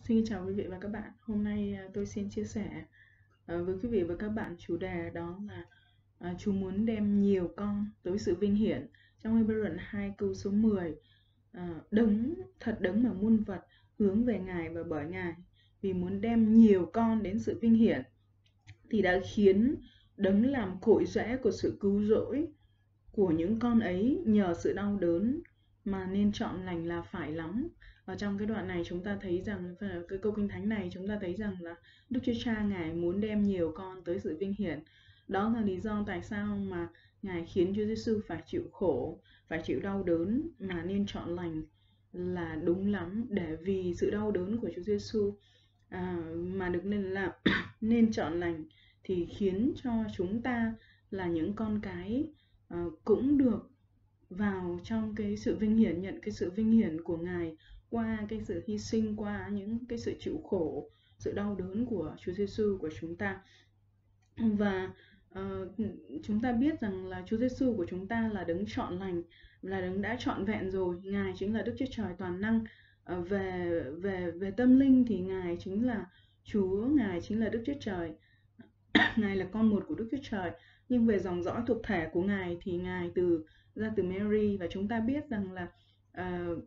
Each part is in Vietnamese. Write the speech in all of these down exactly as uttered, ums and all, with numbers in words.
Xin chào quý vị và các bạn. Hôm nay à, tôi xin chia sẻ à, với quý vị và các bạn chủ đề đó là à, Chúa muốn đem nhiều con tới sự vinh hiển. Trong Hebrew đoạn hai câu số mười, à, đấng thật đấng mà muôn vật hướng về Ngài và bởi Ngài, vì muốn đem nhiều con đến sự vinh hiển thì đã khiến đấng làm cội rễ của sự cứu rỗi của những con ấy nhờ sự đau đớn mà nên chọn lành là phải lắm. Ở trong cái đoạn này chúng ta thấy rằng, cái câu kinh thánh này chúng ta thấy rằng là Đức Chúa Cha Ngài muốn đem nhiều con tới sự vinh hiển. Đó là lý do tại sao mà Ngài khiến Chúa Giêsu phải chịu khổ, phải chịu đau đớn mà nên chọn lành là đúng lắm, để vì sự đau đớn của Chúa Giêsu à, mà được nên là nên chọn lành thì khiến cho chúng ta là những con cái à, cũng được vào trong cái sự vinh hiển, nhận cái sự vinh hiển của Ngài qua cái sự hy sinh, qua những cái sự chịu khổ, sự đau đớn của Chúa Giêsu của chúng ta. Và uh, chúng ta biết rằng là Chúa Giêsu của chúng ta là đấng chọn lành, là đấng đã trọn vẹn rồi. Ngài chính là Đức Chúa Trời toàn năng. Uh, về về về tâm linh thì Ngài chính là Chúa, Ngài chính là Đức Chúa Trời. Ngài là con một của Đức Chúa Trời. Nhưng về dòng dõi thuộc thể của Ngài thì Ngài từ ra từ Mary, và chúng ta biết rằng là uh,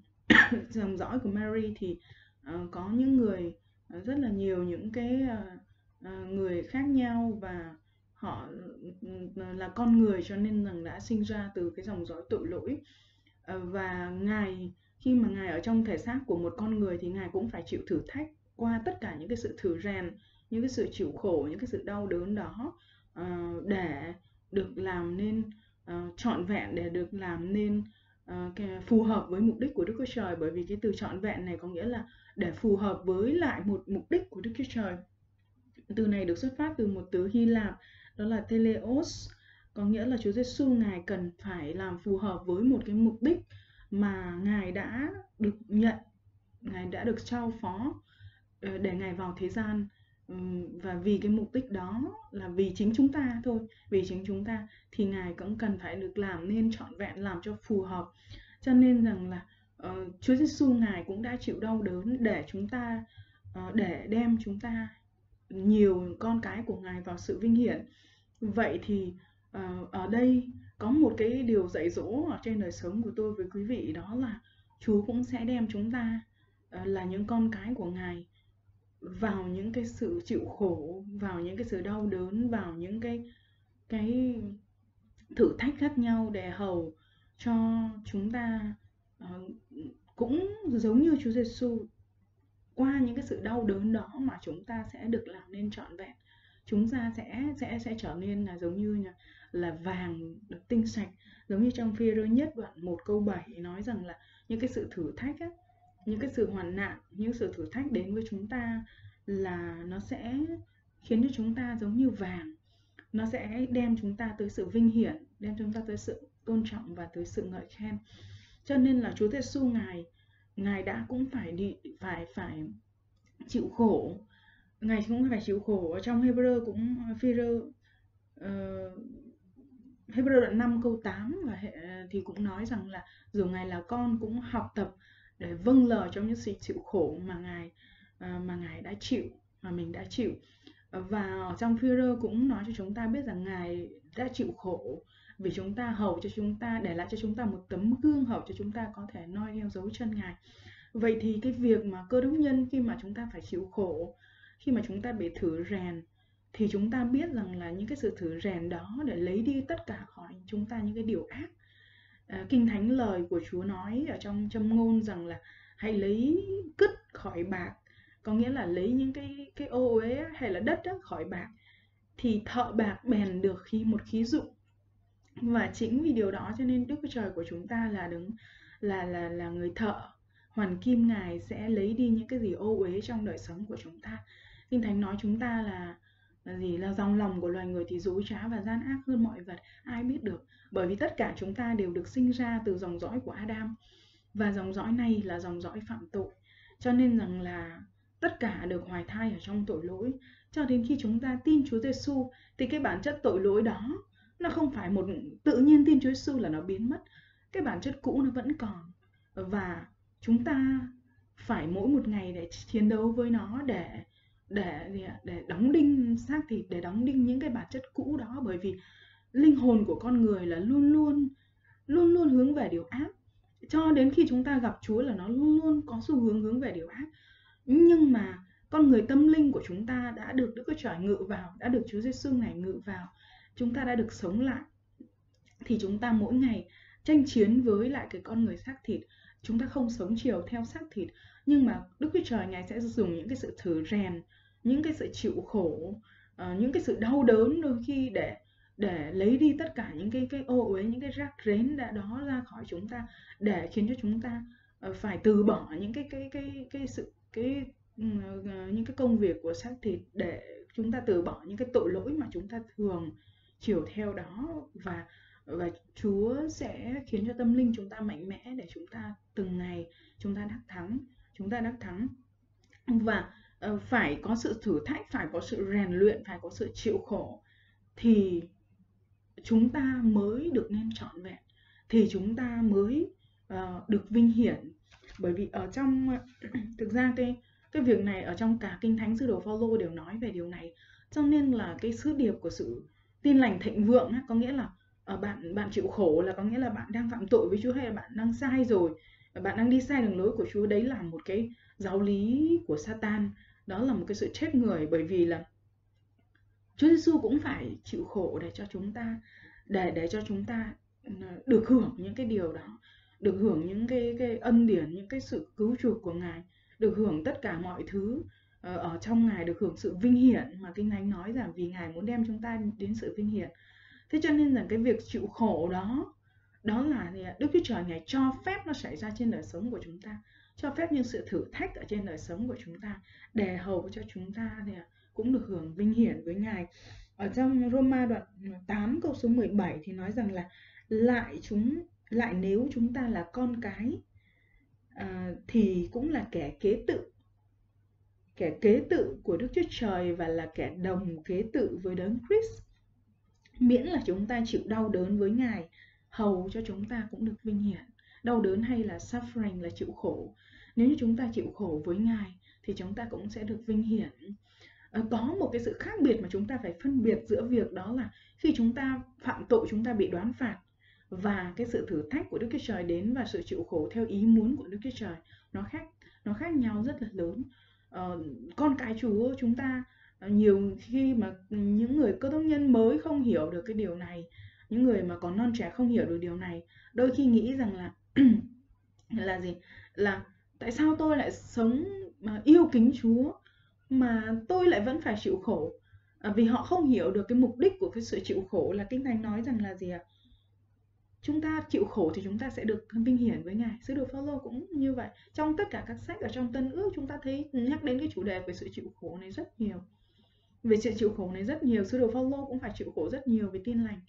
dòng dõi của Mary thì uh, có những người uh, rất là nhiều những cái uh, uh, người khác nhau, và họ uh, là con người cho nên rằng đã sinh ra từ cái dòng dõi tội lỗi. Uh, và Ngài khi mà Ngài ở trong thể xác của một con người thì Ngài cũng phải chịu thử thách qua tất cả những cái sự thử rèn, những cái sự chịu khổ, những cái sự đau đớn đó uh, để được làm nên uh, trọn vẹn, để được làm nên uh, cái phù hợp với mục đích của Đức Chúa Trời. Bởi vì cái từ trọn vẹn này có nghĩa là để phù hợp với lại một mục đích của Đức Chúa Trời. Từ này được xuất phát từ một từ Hy Lạp, đó là teleos, có nghĩa là Chúa Giêsu Ngài cần phải làm phù hợp với một cái mục đích mà Ngài đã được nhận, Ngài đã được trao phó để Ngài vào thế gian. Và vì cái mục đích đó là vì chính chúng ta thôi, vì chính chúng ta thì Ngài cũng cần phải được làm nên trọn vẹn, làm cho phù hợp. Cho nên rằng là uh, Chúa Giêsu Ngài cũng đã chịu đau đớn để chúng ta uh, để đem chúng ta nhiều con cái của Ngài vào sự vinh hiển. Vậy thì uh, ở đây có một cái điều dạy dỗ ở trên đời sống của tôi với quý vị, đó là Chúa cũng sẽ đem chúng ta uh, là những con cái của Ngài vào những cái sự chịu khổ, vào những cái sự đau đớn, vào những cái cái thử thách khác nhau, để hầu cho chúng ta uh, cũng giống như Chúa Giêsu, qua những cái sự đau đớn đó mà chúng ta sẽ được làm nên trọn vẹn. Chúng ta sẽ sẽ sẽ trở nên là giống như là, là vàng được tinh sạch, giống như trong Phi-e-rơ nhất đoạn một câu bảy nói rằng là những cái sự thử thách á, những cái sự hoạn nạn, những sự thử thách đến với chúng ta là nó sẽ khiến cho chúng ta giống như vàng, nó sẽ đem chúng ta tới sự vinh hiển, đem chúng ta tới sự tôn trọng và tới sự ngợi khen. Cho nên là Chúa Giêsu Ngài Ngài đã cũng phải đi phải phải chịu khổ, Ngài cũng phải chịu khổ. Ở trong Hebrew cũng Phi-e-rơ uh, Hebrew đoạn năm câu tám và thì cũng nói rằng là dù Ngài là con cũng học tập để vâng lời trong những sự chịu khổ mà Ngài uh, mà Ngài đã chịu, mà mình đã chịu. Và ở trong Phi-e-rơ cũng nói cho chúng ta biết rằng Ngài đã chịu khổ vì chúng ta, hầu cho chúng ta, để lại cho chúng ta một tấm gương, hầu cho chúng ta có thể noi theo dấu chân Ngài. Vậy thì cái việc mà Cơ Đốc nhân khi mà chúng ta phải chịu khổ, khi mà chúng ta bị thử rèn, thì chúng ta biết rằng là những cái sự thử rèn đó để lấy đi tất cả khỏi chúng ta những cái điều ác. À, Kinh Thánh lời của Chúa nói ở trong Châm ngôn rằng là hãy lấy cứt khỏi bạc, có nghĩa là lấy những cái cái ô uế hay là đất đó khỏi bạc, thì thợ bạc bèn được khí một khí dụng. Và chính vì điều đó cho nên Đức Chúa Trời của chúng ta là đứng là là là người thợ hoàn kim. Ngài sẽ lấy đi những cái gì ô uế trong đời sống của chúng ta. Kinh Thánh nói chúng ta là là gì? Là dòng lòng của loài người thì dối trá và gian ác hơn mọi vật, ai biết được. Bởi vì tất cả chúng ta đều được sinh ra từ dòng dõi của Adam, và dòng dõi này là dòng dõi phạm tội. Cho nên rằng là tất cả được hoài thai ở trong tội lỗi. Cho đến khi chúng ta tin Chúa Giêsu thì cái bản chất tội lỗi đó nó không phải một tự nhiên tin Chúa Giêsu là nó biến mất. Cái bản chất cũ nó vẫn còn, và chúng ta phải mỗi một ngày để chiến đấu với nó, để để để đóng đinh xác thịt, để đóng đinh những cái bản chất cũ đó, bởi vì linh hồn của con người là luôn luôn luôn luôn hướng về điều ác. Cho đến khi chúng ta gặp Chúa là nó luôn luôn có xu hướng hướng về điều ác. Nhưng mà con người tâm linh của chúng ta đã được Đức Chúa Trời ngự vào, đã được Chúa Giêsu Ngài ngự vào, chúng ta đã được sống lại, thì chúng ta mỗi ngày tranh chiến với lại cái con người xác thịt. Chúng ta không sống chiều theo xác thịt, nhưng mà Đức Chúa Trời Ngài sẽ dùng những cái sự thử rèn, những cái sự chịu khổ, uh, những cái sự đau đớn đôi khi để để lấy đi tất cả những cái cái ô uế, những cái rác rến đã đó ra khỏi chúng ta, để khiến cho chúng ta uh, phải từ bỏ những cái cái cái cái sự cái uh, những cái công việc của xác thịt, để chúng ta từ bỏ những cái tội lỗi mà chúng ta thường chiều theo đó. và và Chúa sẽ khiến cho tâm linh chúng ta mạnh mẽ, để chúng ta từng ngày chúng ta đắc thắng, chúng ta đắc thắng. Và uh, phải có sự thử thách, phải có sự rèn luyện, phải có sự chịu khổ, thì chúng ta mới được nên trọn vẹn, thì chúng ta mới uh, được vinh hiển. Bởi vì ở trong thực ra cái cái việc này ở trong cả Kinh Thánh, sứ đồ Phaolô đều nói về điều này. Cho nên là cái sứ điệp của sự tin lành thịnh vượng á, có nghĩa là uh, bạn bạn chịu khổ là có nghĩa là bạn đang phạm tội với Chúa, hay là bạn đang sai rồi, bạn đang đi sai đường lối của Chúa. Đấy là một cái giáo lý của Satan, đó là một cái sự chết người. Bởi vì là Chúa Giêsu cũng phải chịu khổ để cho chúng ta, để để cho chúng ta được hưởng những cái điều đó, được hưởng những cái cái ân điển, những cái sự cứu chuộc của Ngài, được hưởng tất cả mọi thứ ở trong Ngài, được hưởng sự vinh hiển mà Kinh Thánh nói rằng vì Ngài muốn đem chúng ta đến sự vinh hiển. Thế cho nên là cái việc chịu khổ đó, đó là Đức Chúa Trời Ngài cho phép nó xảy ra trên đời sống của chúng ta, cho phép những sự thử thách ở trên đời sống của chúng ta, để hầu cho chúng ta thì cũng được hưởng vinh hiển với Ngài. Ở trong Roma đoạn tám câu số mười bảy thì nói rằng là lại chúng lại nếu chúng ta là con cái à, thì cũng là kẻ kế tự, kẻ kế tự của Đức Chúa Trời và là kẻ đồng kế tự với Đấng Christ, miễn là chúng ta chịu đau đớn với Ngài, hầu cho chúng ta cũng được vinh hiển. Đau đớn hay là suffering là chịu khổ. Nếu như chúng ta chịu khổ với Ngài thì chúng ta cũng sẽ được vinh hiển. Có một cái sự khác biệt mà chúng ta phải phân biệt giữa việc đó là khi chúng ta phạm tội, chúng ta bị đoán phạt, và cái sự thử thách của Đức Chúa Trời đến và sự chịu khổ theo ý muốn của Đức Chúa Trời, nó khác nó khác nhau rất là lớn. Ờ, con cái Chúa chúng ta nhiều khi mà những người cơ đốc nhân mới không hiểu được cái điều này, những người mà còn non trẻ không hiểu được điều này, đôi khi nghĩ rằng là là gì là tại sao tôi lại sống mà yêu kính Chúa mà tôi lại vẫn phải chịu khổ. À, vì họ không hiểu được cái mục đích của cái sự chịu khổ là Kinh Thánh nói rằng là gì ạ? À? Chúng ta chịu khổ thì chúng ta sẽ được vinh hiển với Ngài. Sứ đồ Phaolô cũng như vậy. Trong tất cả các sách ở trong Tân Ước chúng ta thấy nhắc đến cái chủ đề về sự chịu khổ này rất nhiều. Về sự chịu khổ này rất nhiều, sứ đồ Phaolô cũng phải chịu khổ rất nhiều về tin lành.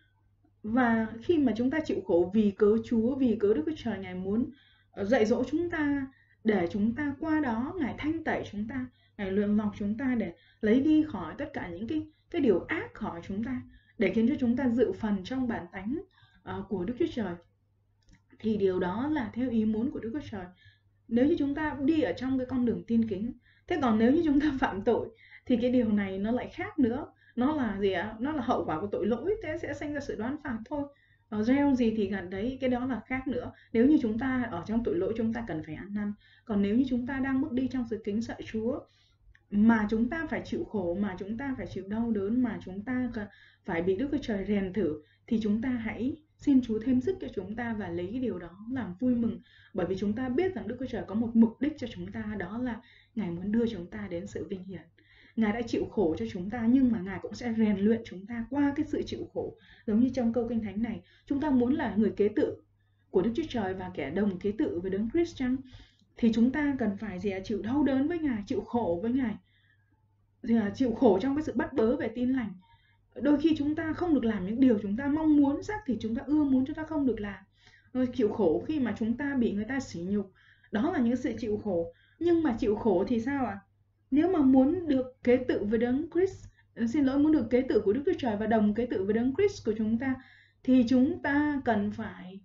Và khi mà chúng ta chịu khổ vì cớ Chúa, vì cớ Đức Chúa Trời Ngài muốn dạy dỗ chúng ta, để chúng ta qua đó Ngài thanh tẩy chúng ta, Ngài luyện lọc chúng ta để lấy đi khỏi tất cả những cái cái điều ác khỏi chúng ta, để khiến cho chúng ta dự phần trong bản tánh uh, của Đức Chúa Trời. Thì điều đó là theo ý muốn của Đức Chúa Trời. Nếu như chúng ta đi ở trong cái con đường tin kính. Thế còn nếu như chúng ta phạm tội thì cái điều này nó lại khác nữa. Nó là gì ạ? Nó là hậu quả của tội lỗi, thế sẽ sinh ra sự đoán phạt thôi. Ở gieo gì thì gặt đấy, cái đó là khác nữa. Nếu như chúng ta ở trong tội lỗi, chúng ta cần phải ăn năn. Còn nếu như chúng ta đang bước đi trong sự kính sợ Chúa, mà chúng ta phải chịu khổ, mà chúng ta phải chịu đau đớn, mà chúng ta phải bị Đức Chúa Trời rèn thử, thì chúng ta hãy xin Chúa thêm sức cho chúng ta và lấy cái điều đó làm vui mừng. Bởi vì chúng ta biết rằng Đức Chúa Trời có một mục đích cho chúng ta, đó là Ngài muốn đưa chúng ta đến sự vinh hiển. Ngài đã chịu khổ cho chúng ta, nhưng mà Ngài cũng sẽ rèn luyện chúng ta qua cái sự chịu khổ. Giống như trong câu Kinh Thánh này, chúng ta muốn là người kế tự của Đức Chúa Trời và kẻ đồng kế tự với Đấng Christ chăng? Thì chúng ta cần phải gì à? Chịu đau đớn với Ngài, chịu khổ với Ngài, thì à, chịu khổ trong cái sự bắt bớ về tin lành. Đôi khi chúng ta không được làm những điều chúng ta mong muốn, xác thì chúng ta ưa muốn, chúng ta không được làm. Rồi chịu khổ khi mà chúng ta bị người ta sỉ nhục, đó là những sự chịu khổ. Nhưng mà chịu khổ thì sao ạ? À? Nếu mà muốn được kế tự với Đấng Christ, xin lỗi, muốn được kế tự của Đức Chúa Trời và đồng kế tự với Đấng Christ của chúng ta, thì chúng ta cần phải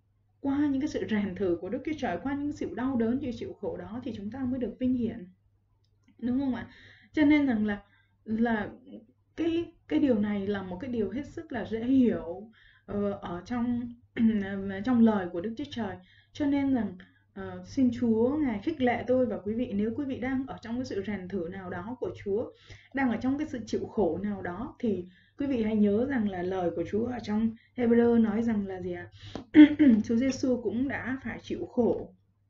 qua những cái sự rèn thử của Đức Chúa Trời, qua những sự đau đớn, những chịu khổ đó thì chúng ta mới được vinh hiển, đúng không ạ? Cho nên rằng là là cái cái điều này là một cái điều hết sức là dễ hiểu ờ, ở trong trong lời của Đức Chúa Trời. Cho nên rằng uh, xin Chúa Ngài khích lệ tôi và quý vị, nếu quý vị đang ở trong cái sự rèn thử nào đó của Chúa, đang ở trong cái sự chịu khổ nào đó, thì quý vị hãy nhớ rằng là lời của Chúa ở trong Hebrew nói rằng là gì ạ? Chúa Giêsu cũng đã phải chịu khổ,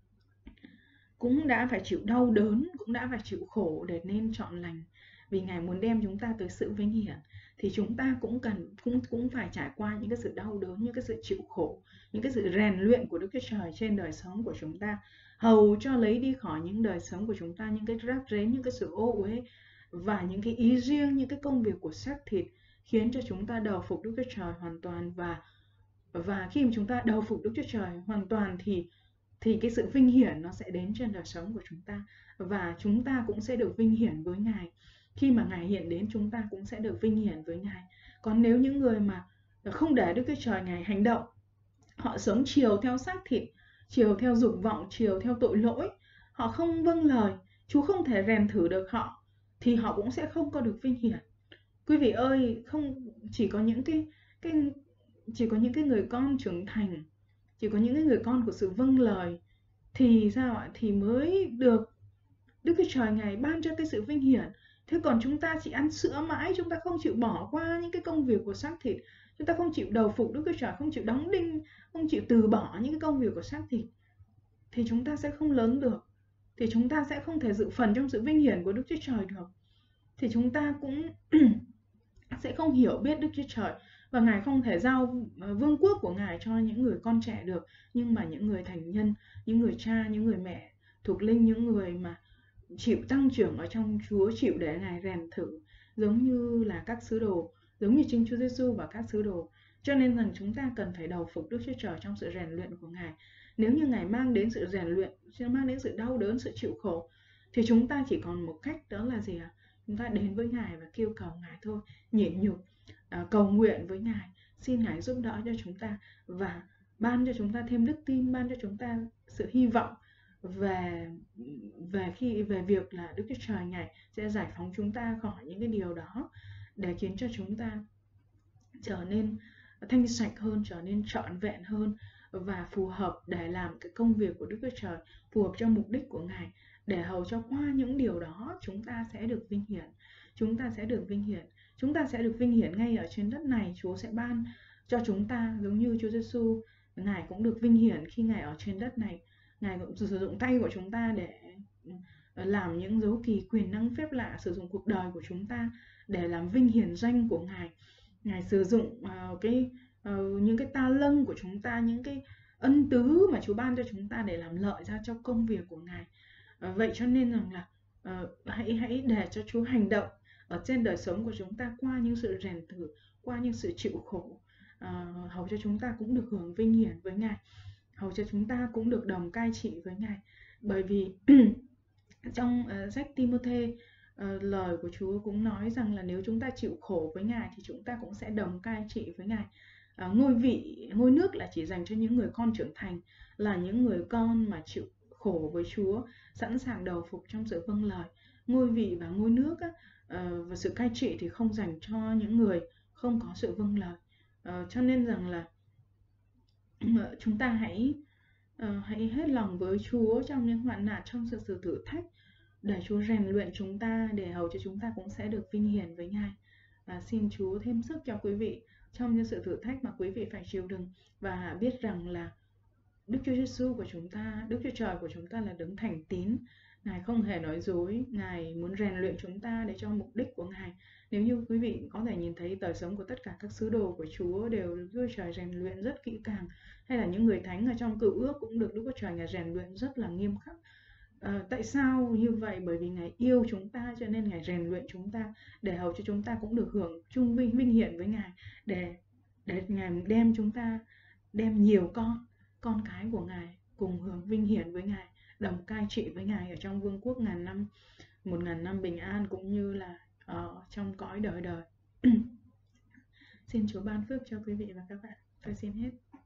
cũng đã phải chịu đau đớn, cũng đã phải chịu khổ để nên chọn lành, vì Ngài muốn đem chúng ta tới sự vinh hiển. Thì chúng ta cũng cần cũng cũng phải trải qua những cái sự đau đớn, những cái sự chịu khổ, những cái sự rèn luyện của Đức Chúa Trời trên đời sống của chúng ta, hầu cho lấy đi khỏi những đời sống của chúng ta những cái rác rến, những cái sự ô uế và những cái ý riêng, những cái công việc của xác thịt, khiến cho chúng ta đầu phục Đức Chúa Trời hoàn toàn. Và và khi mà chúng ta đầu phục Đức Chúa Trời hoàn toàn thì thì cái sự vinh hiển nó sẽ đến trên đời sống của chúng ta, và chúng ta cũng sẽ được vinh hiển với Ngài. Khi mà Ngài hiện đến, chúng ta cũng sẽ được vinh hiển với Ngài. Còn nếu những người mà không để Đức Chúa Trời Ngài hành động, họ sống chiều theo xác thịt, chiều theo dục vọng, chiều theo tội lỗi, họ không vâng lời, Chúa không thể rèn thử được họ, thì họ cũng sẽ không có được vinh hiển. Quý vị ơi, không chỉ có những cái cái chỉ có những cái người con trưởng thành, chỉ có những cái người con của sự vâng lời thì sao ạ? Thì mới được Đức Chúa Trời Ngài ban cho cái sự vinh hiển. Thế còn chúng ta chỉ ăn sữa mãi, chúng ta không chịu bỏ qua những cái công việc của xác thịt, chúng ta không chịu đầu phục Đức Chúa Trời, không chịu đóng đinh, không chịu từ bỏ những cái công việc của xác thịt, thì chúng ta sẽ không lớn được, thì chúng ta sẽ không thể dự phần trong sự vinh hiển của Đức Chúa Trời được. Thì chúng ta cũng sẽ không hiểu biết Đức Chúa Trời, và Ngài không thể giao vương quốc của Ngài cho những người con trẻ được, nhưng mà những người thành nhân, những người cha, những người mẹ thuộc linh, những người mà chịu tăng trưởng ở trong Chúa, chịu để Ngài rèn thử, giống như là các sứ đồ, giống như chính Chúa Giêsu và các sứ đồ. Cho nên rằng chúng ta cần phải đầu phục Đức Chúa Trời trong sự rèn luyện của Ngài. Nếu như Ngài mang đến sự rèn luyện, mang đến sự đau đớn, sự chịu khổ, thì chúng ta chỉ còn một cách, đó là gì ạ? Chúng ta đến với Ngài và kêu cầu Ngài thôi, nhịn nhục, à, cầu nguyện với Ngài, xin Ngài giúp đỡ cho chúng ta và ban cho chúng ta thêm đức tin, ban cho chúng ta sự hy vọng về về khi về việc là Đức Chúa Trời Ngài sẽ giải phóng chúng ta khỏi những cái điều đó, để khiến cho chúng ta trở nên thanh sạch hơn, trở nên trọn vẹn hơn và phù hợp để làm cái công việc của Đức Chúa Trời, phù hợp cho mục đích của Ngài, để hầu cho qua những điều đó chúng ta sẽ được vinh hiển. Chúng ta sẽ được vinh hiển. Chúng ta sẽ được vinh hiển ngay ở trên đất này. Chúa sẽ ban cho chúng ta, giống như Chúa Giêsu, Ngài cũng được vinh hiển khi Ngài ở trên đất này. Ngài cũng sử dụng tay của chúng ta để làm những dấu kỳ, quyền năng, phép lạ, sử dụng cuộc đời của chúng ta để làm vinh hiển danh của Ngài. Ngài sử dụng uh, cái uh, những cái ta lân của chúng ta, những cái ân tứ mà Chúa ban cho chúng ta để làm lợi ra cho công việc của Ngài. Uh, vậy cho nên rằng là uh, hãy hãy để cho Chúa hành động ở trên đời sống của chúng ta qua những sự rèn thử, qua những sự chịu khổ, uh, hầu cho chúng ta cũng được hưởng vinh hiển với Ngài, hầu cho chúng ta cũng được đồng cai trị với Ngài. Bởi vì trong uh, sách Timôthê, uh, lời của Chúa cũng nói rằng là nếu chúng ta chịu khổ với Ngài thì chúng ta cũng sẽ đồng cai trị với Ngài. Uh, ngôi vị, ngôi nước là chỉ dành cho những người con trưởng thành, là những người con mà chịu khổ với Chúa, sẵn sàng đầu phục trong sự vâng lời. Ngôi vị và ngôi nước á, uh, và sự cai trị thì không dành cho những người không có sự vâng lời. Uh, cho nên rằng là uh, chúng ta hãy uh, hãy hết lòng với Chúa trong những hoạn nạn, trong sự, sự thử thách, để Chúa rèn luyện chúng ta, để hầu cho chúng ta cũng sẽ được vinh hiển với Ngài. Và xin Chúa thêm sức cho quý vị trong những sự thử thách mà quý vị phải chịu đựng, và biết rằng là Đức Chúa Giêsu của chúng ta, Đức Chúa Trời của chúng ta là đấng thành tín. Ngài không hề nói dối, Ngài muốn rèn luyện chúng ta để cho mục đích của Ngài. Nếu như quý vị có thể nhìn thấy đời sống của tất cả các sứ đồ của Chúa đều được Đức Chúa Trời rèn luyện rất kỹ càng, hay là những người thánh ở trong Cựu Ước cũng được Đức Chúa Trời Ngài rèn luyện rất là nghiêm khắc. À, tại sao như vậy? Bởi vì Ngài yêu chúng ta, cho nên Ngài rèn luyện chúng ta để hầu cho chúng ta cũng được hưởng chung vinh vinh hiển với Ngài, để để Ngài đem chúng ta, đem nhiều con con cái của Ngài cùng hưởng vinh hiển với Ngài, đồng cai trị với Ngài ở trong vương quốc ngàn năm, một ngàn năm bình an, cũng như là ở trong cõi đời đời. Xin Chúa ban phước cho quý vị và các bạn. Tôi xin hết.